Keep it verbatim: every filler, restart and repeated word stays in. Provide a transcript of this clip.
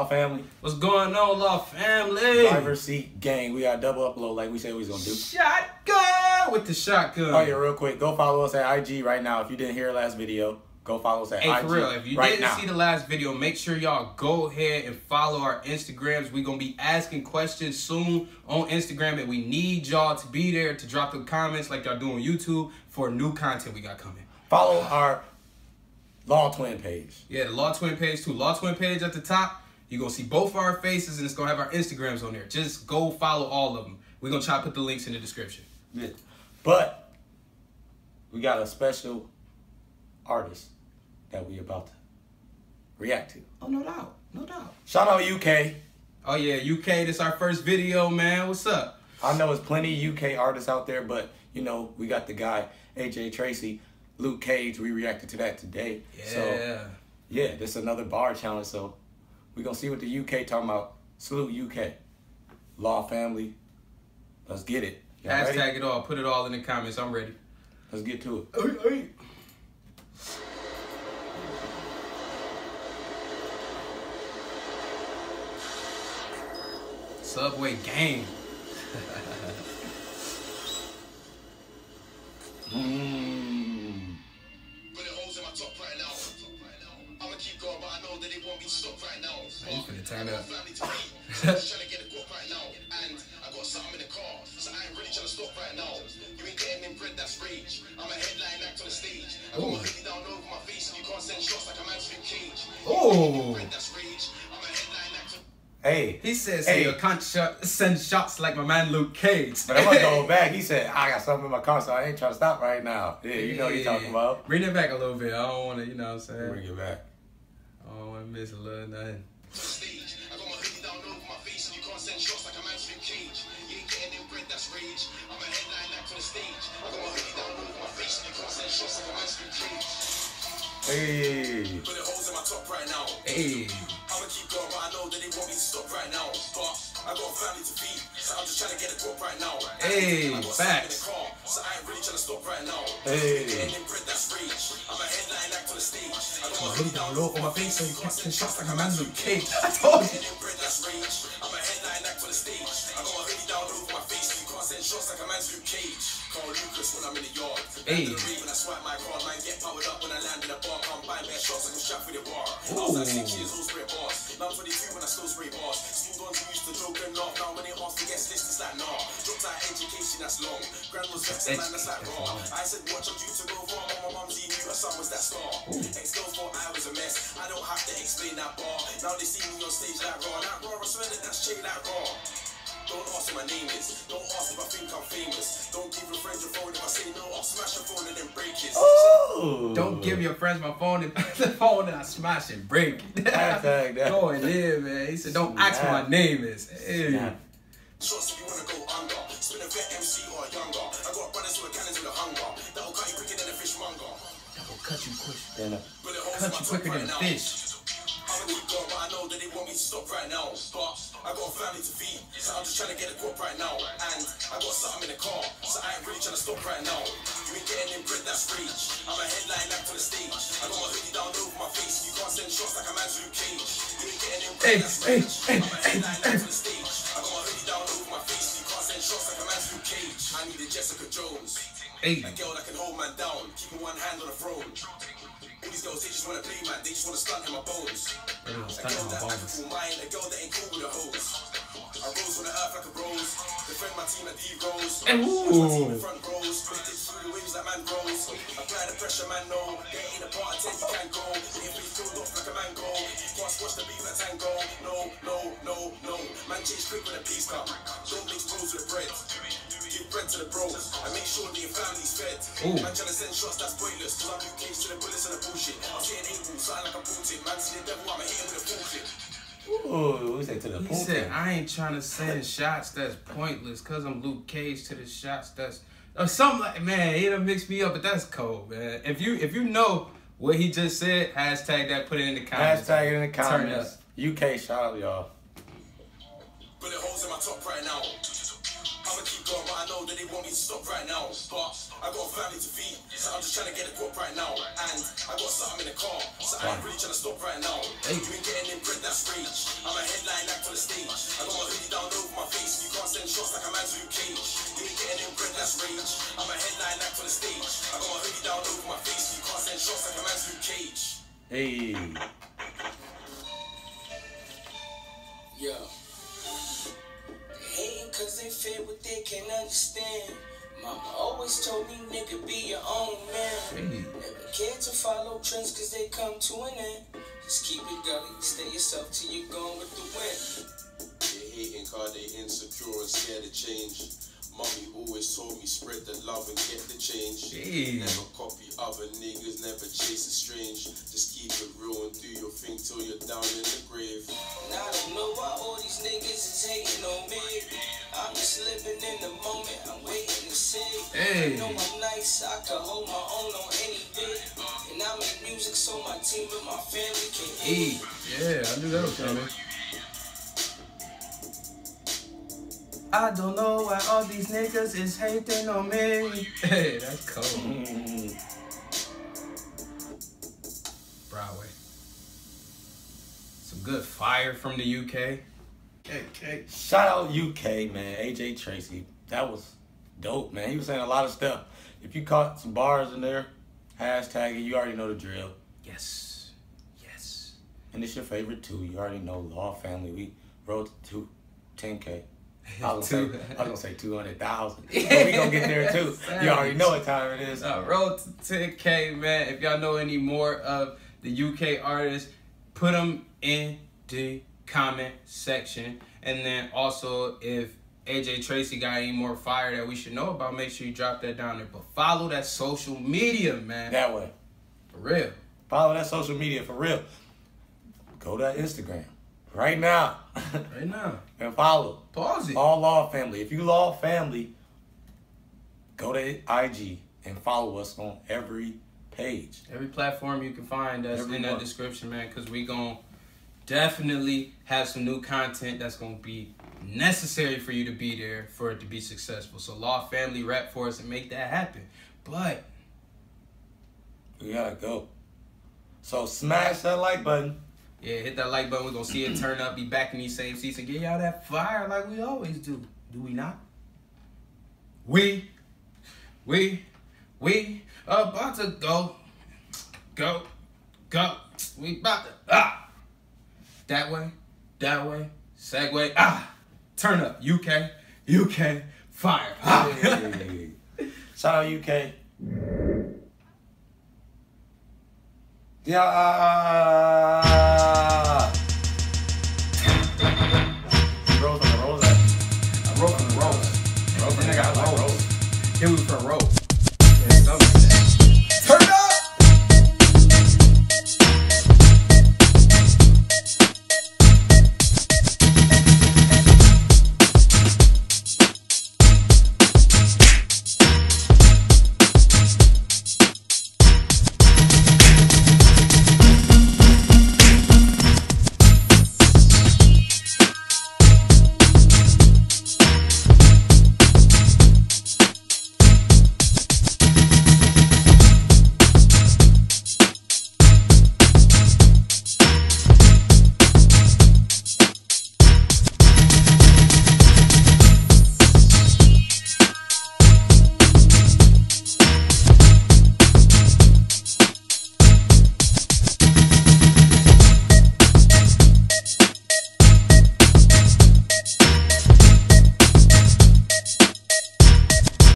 family? What's going on, Law family? Driver's seat gang. We got double upload like we said we was gonna do. Shotgun with the shotgun. Oh yeah, real quick. Go follow us at I G right now. If you didn't hear last video, go follow us at hey, I G. For real, if you right didn't now. see the last video, make sure y'all go ahead and follow our Instagrams. We're gonna be asking questions soon on Instagram, and we need y'all to be there to drop the comments like y'all do on YouTube for new content we got coming. Follow our Law Twin page. Yeah, the Law Twin page too. Law Twin page at the top. You're going to see both of our faces, and it's going to have our Instagrams on there. Just go follow all of them. We're going to try to put the links in the description. Yeah. But we got a special artist that we about to react to. Oh, no doubt. No doubt. Shout out U K. Oh, yeah, U K. This is our first video, man. What's up? I know there's plenty of U K artists out there, but, you know, we got the guy, A J Tracy, Luke Cage. We reacted to that today. Yeah. So, yeah, this is another bar challenge, so we're going to see what the U K talking about. Salute U K. Law family. Let's get it. Y'all Hashtag ready? it all. Put it all in the comments. I'm ready. Let's get to it. Hey, hey. Subway gang. Mmm. But it holds in my top right now. I'ma keep going, but I know that it won't be stopped right now. Man, you finna turn up. Family to me, so I'm just trying to get a guap right now. And I got something in the car, so I ain't really trying to stop right now. You ain't getting in bread, that's rage. I'm a headline act on the stage. I got my hoodie down over my face, and you can't send shots like a man's in cage. Oh. Bread, that's rage. I'm a headline act on Hey. He says, Hey. hey, I can't shot, send shots like my man Luke Cage. But I'm gonna go back. He said, I got something in my car, so I ain't trying to stop right now. Yeah, you know what he's talking about. Bring it back a little bit. I don't want to, you know what I'm saying? Bring it back. I don't want to miss a little nothing. the stage. I got my hoodie down over my face, and you can't send shots like a man's in cage. You ain't getting in bread, that's rage. I'm a headline act on the stage. I got my hoodie down over my face, and you can't send shots like a man's in cage. Hey. But it holds in my top right now. Hey. I'ma keep going, but I know that they want me to stop right now. But I got a family to feed, so I'm just trying to get a guap right now. Hey, I got facts. something in the car, so I ain't really trying to stop right now. Hey. Getting in bread, that's rage. I'm a headline act on the stage. I got My my hoodie hoodie down down low low on my face so you can't send shots like a man Luke Cage. I told you. Getting in bread, that's rage. I'm a headline act on the stage. I got my hoodie down over my face, so you can't send shots like a man's Luke Cage. Carl Lucas when I'm in the yard. Hey. End of the rave when I swipe my card, man get powered up when I land in the bar. Come buy bare shots like a strap with the bar. I was like six years old, spray bars. Now I'm twenty-two when I still spray bars. School ones who used to joke and laugh. Now when they ask for guest list, it's like nah. Dropped out of education, that's long. Grand was vexed, man, that's like raw. I said watch, I'm due to go wrong. My mumsy knew her son was that star. Ex-girls thought I was a mess. I don't have to explain that bar. Now they see me on stage like raw. That raw, I swear that that's shade like raw. Don't ask what my name is. Don't ask if I think I'm famous. Don't give your friends your phone if I say no. I'll smash your phone and then break it. Ooh. Don't give your friends my phone and the phone and I smash and break it. Hashtag that. Go and live, man. He said, don't ask what my name is. Hey. Yeah. Shots if you wanna go under. Spin a vet M C or a younger. I got brothers who are cannons with a hunger. That'll cut you quicker than a fishmonger. That will cut you quick. Then, uh, But it holds Cut my you top quicker right than a now. fish. I'ma keep going, but I know that they want me to stop right now. But I got a family to feed, so I'm just trying to get a guap right now. And I got something in the car, so I ain't really trying to stop right now. You ain't getting in bread, that's rage. I'm a headline act on the stage. I got my hoodie down over my face. You can't send shots like a man's Luke Cage. You ain't getting in bread, Hey, that's hey, rage. hey, I'm a hey, headline hey. act on the stage. I got my hoodie down over my face. You can't send shots like a man's Luke Cage. I need a Jessica Jones. Hey. A girl that can hold man down, keeping one hand on the throne. All these girls, they just wanna play man, they just wanna stunt in my bones. They wanna A stunt in girl my that I bones. can cool mine, a girl that ain't cool with a hose. I rose on the earth like a rose. Defend my team at D Rose. And Watch my team ooh. in front rows. Put it through the waves like man grows. Apply the pressure, man, no. There ain't a part of ten you can go. If it's filled off like a mango. You can't squash the beef like tango. No, no, no, no. Man change quick when the peace come. Don't mix bros with the bread. Give bread to the bros. I make sure that your family's fed. Ooh. Man trying to send shots, that's pointless. Cause I'm Luke Cage to the bullets and the bullshit. I'm saying April, something like a Putin. Man see the devil, I'ma hit him with a full clip. ooh, we say to the He pool said, table. I ain't trying to send shots that's pointless because I'm Luke Cage to the shots that's... Or something like... Man, he done mixed me up, but that's cold, man. If you if you know what he just said, hashtag that, put it in the comments. Hashtag it in the Turn it comments. up. U K, shout out y'all. But it holds in my top right now. I'ma keep gone, but I know that they want me to stop right now. But I got a family to feed, so I'm just trying to get a crop right now. And I got something in the car, so I ain't really trying to stop right now. You ain't getting in bread, that's rage. I'm a headline act on the stage. I got my hoodie down over my face, and you can't send shots like a man's Luke Cage. You ain't getting in bread, that's rage. I'm a headline act on the stage. I got my hoodie down over my face, and you can't send shots like a man's Luke Cage. Hey. Yeah. Hating cause they fear what they can understand. Mama always told me, nigga, be your own man. Hey. Never cared to follow trends cause they come to an end. Just keep it gully, stay yourself till you're gone with the wind. They hating cause they insecure and scared to change. Mommy always told me spread the love and get the change. Hey. Never copy other niggas, never chase a strange. Just keep it real and do your thing till you're down in the grave. Now I don't know why all these niggas is hating on me. I'm just living in the moment, I'm waiting to see. Hey. I know I'm nice, I can hold my own on any beat. And I make music so my team and my family can Hey. eat. Yeah, I knew that was coming. I don't know why all these niggas is hating on me. Hey, that's cold. Mm. Broadway. Some good fire from the U K. Okay, okay. Shout out U K, man. A J Tracey. That was dope, man. He was saying a lot of stuff. If you caught some bars in there, hashtag it, you already know the drill. Yes. Yes. And it's your favorite too. You already know Law Family. We wrote to ten K. I was gonna say, I was gonna say two hundred thousand. But we gonna get there too. You already know what time it is. Uh, road to ten K, man. If y'all know any more of the U K artists, put them in the comment section. And then also, if A J Tracey got any more fire that we should know about, make sure you drop that down there. But follow that social media, man. That way. For real. Follow that social media for real. Go to Instagram right now. Right now. And follow. Pause it. All Law Family. If you Law Family, go to I G and follow us on every page. Every platform you can find that's Every in that one. description, man, because we going to definitely have some new content that's going to be necessary for you to be there for it to be successful. So Law Family, rap for us and make that happen. But We gotta go. So smash that like button. yeah, hit that like button. We're going to see it turn up, be back in these same seats and get y'all that fire like we always do. Do we not? We, we, we about to go, go, go. We about to, ah. That way, that way, segue, ah. Turn up, U K, U K, fire. Ah. Hey. Shout out U K. Yeah.